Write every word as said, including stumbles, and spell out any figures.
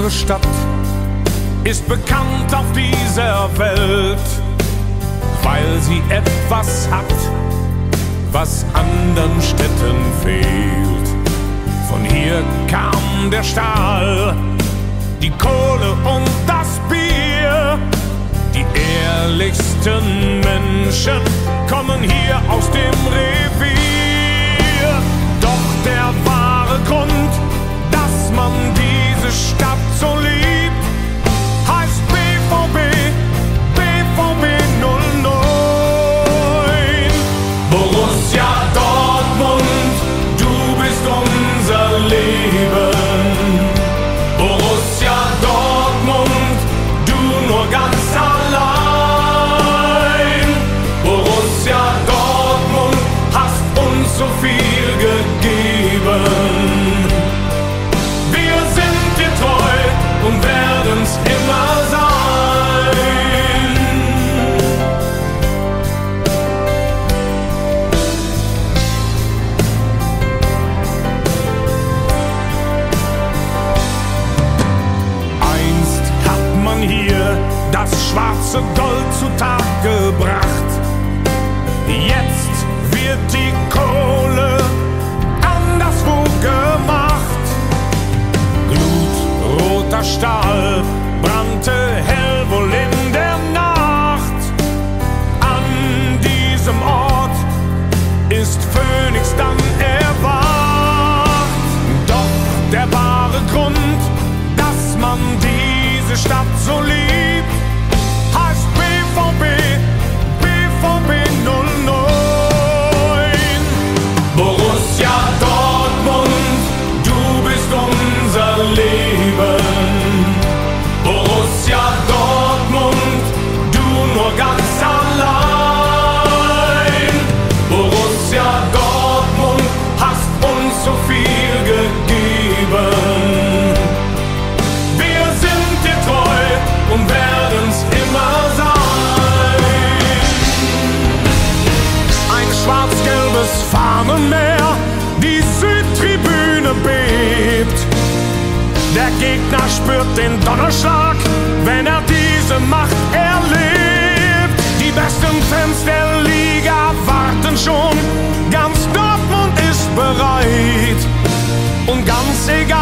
Unsere Stadt ist bekannt auf dieser Welt, weil sie etwas hat, was anderen Städten fehlt. Von hier kam der Stahl, die Kohle und das Bier. Die ehrlichsten Menschen kommen hier aus dem Revier. Doch der wahre Grund, dass man diese Stadt so liebt, heißt B V B, B V B null neun. Borussia Dortmund, du bist unser Leben. Borussia Dortmund, du nur ganz allein. Borussia Dortmund, hast uns so viel gegeben. Wir sind dir treu und werden's immer sein. Einst hat man hier das schwarze Gold zutage gebracht. Jetzt wird die Kohle anderswo gemacht. Glutroter Stahl brannte hell wohl in der Nacht. An diesem Ort ist Phönix dann erwacht. Doch der wahre Grund, dass man diese Stadt so liebt, heißt B V B, B V B null neun. Borussia Dortmund, du bist unser Leben. Borussia Dortmund, du nur ganz allein. Borussia Dortmund, hast uns so viel gegeben. Wir sind dir treu und werden's immer sein. Ein schwarz-gelbes Fahnenmeer, die Südtribüne bebt. Der Gegner spürt den Donnerschlag, wenn er diese Macht erlebt. Die besten Fans der Liga warten schon, ganz Dortmund ist bereit. Und ganz egal,